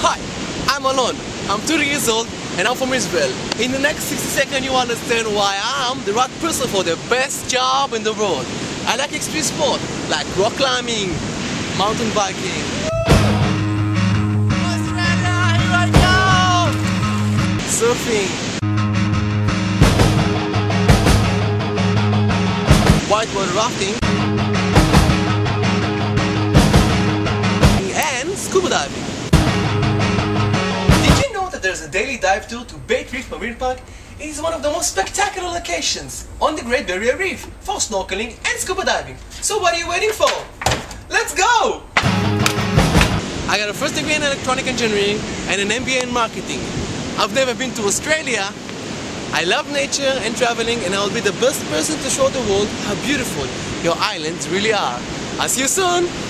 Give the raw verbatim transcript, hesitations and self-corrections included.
Hi, I'm Alon. I'm thirty years old and I'm from Israel. In the next sixty seconds you understand why I'm the right person for the best job in the world. I like extreme sport like rock climbing, mountain biking. Australia, here I go! Surfing, whitewater rafting, and scuba diving. Did you know that there's a daily dive tour to Bay Reef Marine Park? It is one of the most spectacular locations on the Great Barrier Reef for snorkeling and scuba diving. So what are you waiting for? Let's go! I got a first degree in electronic engineering and an M B A in marketing. I've never been to Australia. I love nature and traveling, and I'll be the best person to show the world how beautiful your islands really are. I'll see you soon!